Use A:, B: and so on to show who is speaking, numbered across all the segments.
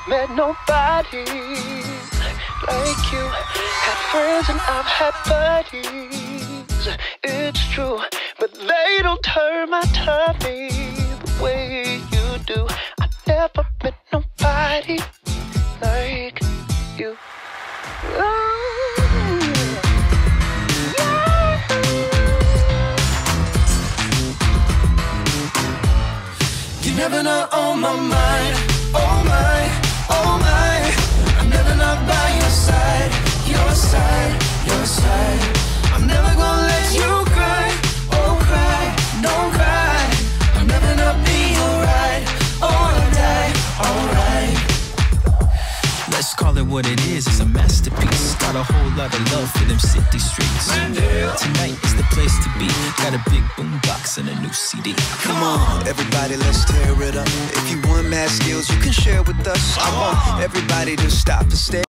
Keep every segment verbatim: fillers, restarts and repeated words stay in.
A: met nobody like you. Had friends and I've had buddies, it's true, but they don't turn my tummy the way you do. I never met nobody like you. Oh, yeah. You never know on my mind, oh my, oh my. I'm never not by your side, your side, your side. I'm never gonna let you cry, oh cry, don't cry. I'm never not be alright, alright, alright.
B: Let's call it what it is, it's a masterpiece. Got a whole lot of love for them city streets. Tonight is the place to be. Got a big boombox and a new C D.
C: Come on, everybody, let's tear it up. If you want mad skills, you can share with us. I want everybody to stop and stare.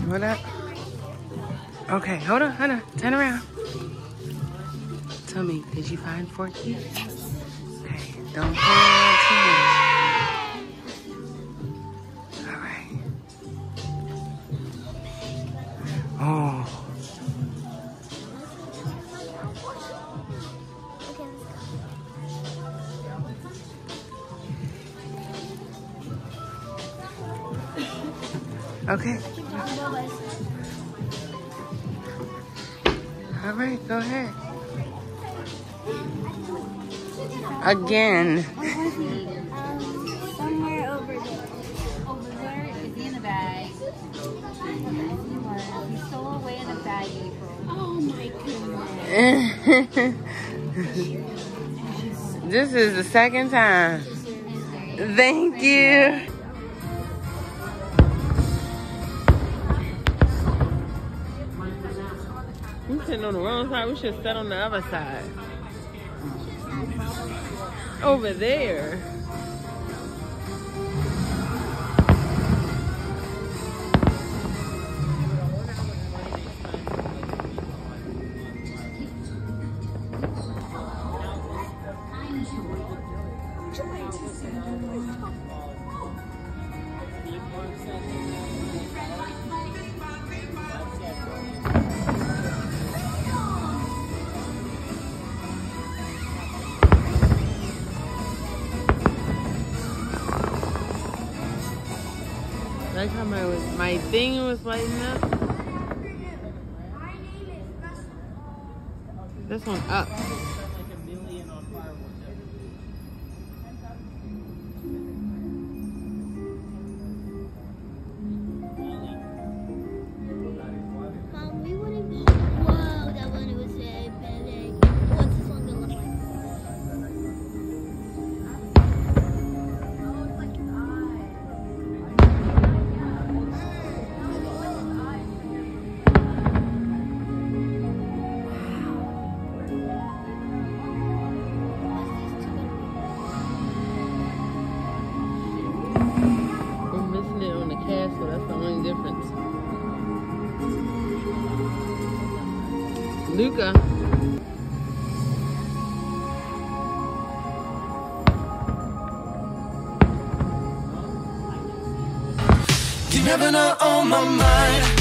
D: Hold up. Okay, hold on, hold on. Turn around. Tell me, did you find Forky? Okay, don't pull around too much. All right. Oh. Okay. All right, go ahead. Again.
E: Um, somewhere over there. Over there? Is he in the bag? He stole away in the bag, April. Oh my goodness.
D: This is the second time. Thank you. We're sitting on the wrong side. We should sit on the other side. Over there. Like how my, my thing was lighting up. This one up.
E: Mom, we wouldn't be. Whoa, that one was very big. What's this one gonna look like?
D: Castle, that's the only difference. Luca.
A: You never know on my mind.